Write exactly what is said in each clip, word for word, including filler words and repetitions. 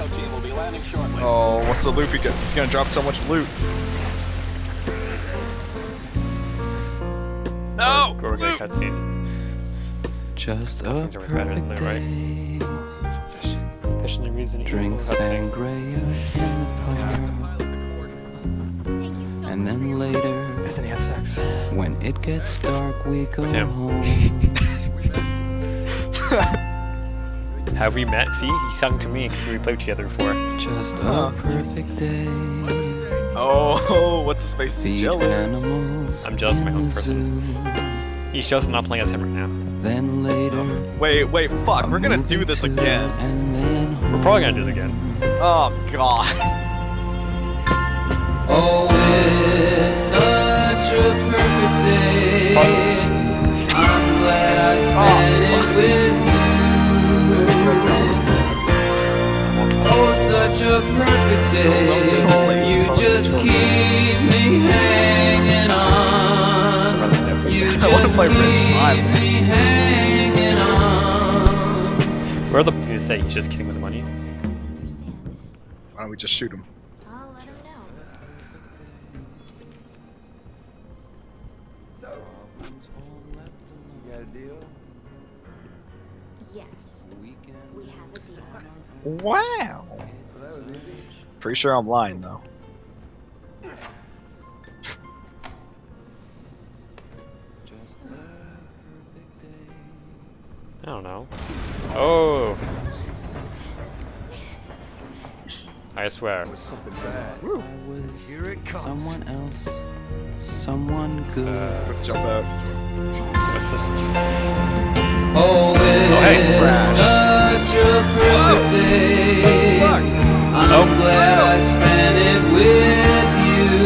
team will be landing shortly. Oh, what's the loop he get? He's gonna drop so much loot. No! Go over to Loot! cutscene. Just a Cutscenes are always better than perfect that, right? day. Fishing and reason. Drink Cutscene. sangria in the park. And then later, Anthony has sex. when it gets dark, we go With him. home. Have we met? See, he sung to me because we played together before. Just Huh. a perfect day. Oh, what's his face? Feed Jelly. animals. I'm jealous of my in own the person. zoo. He's just not playing as him right now. Then later, Wait, wait, fuck, a we're gonna movie do this too, again. And then We're probably gonna do this again. Oh, God. oh, it's such a perfect day. Buttons. I'm glad I spent it with you. Oh, such a perfect day. You just keep me hanging on. You I wanna just play keep Risen five, man. me hanging on. Where the f to say he's just kidding with the money? Why don't we just shoot him? I'll let him know. Yes, we have a deal. Wow. Pretty sure I'm lying, though. I don't know. Oh! I swear. Something bad. Woo. I was Here it comes. someone else, someone good. Uh, Let's jump out. what's this? Oh, it's Oh, hey, such a perfect day. Fuck. I'm Oh. glad I spent it with you.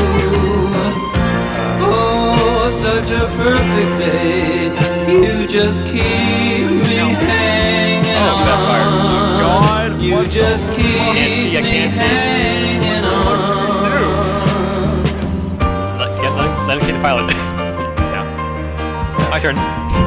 Oh, such a perfect day. You just keep me hanging Oh, that fire. on. God, You what just the keep Can't see, I me can't see. hanging on. Let, get, let, let him see the pilot. Yeah. My turn.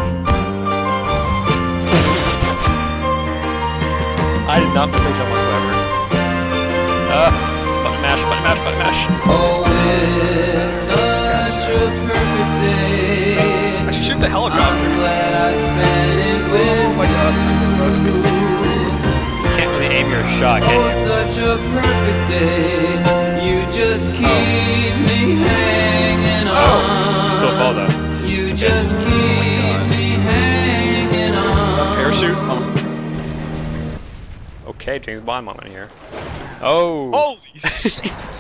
I did not make a jump whatsoever. Uh, button mash, button mash, button mash. Oh, it's such a perfect day. I should shoot the I'm helicopter. glad I spent it Oh with my God. You can't really aim your shot, Oh, can you? such a perfect day. You just keep me hanging Oh, on. you still fall though. You just keep me hanging A on. parachute? Oh. Okay, James Bond moment here. Oh! Holy shit.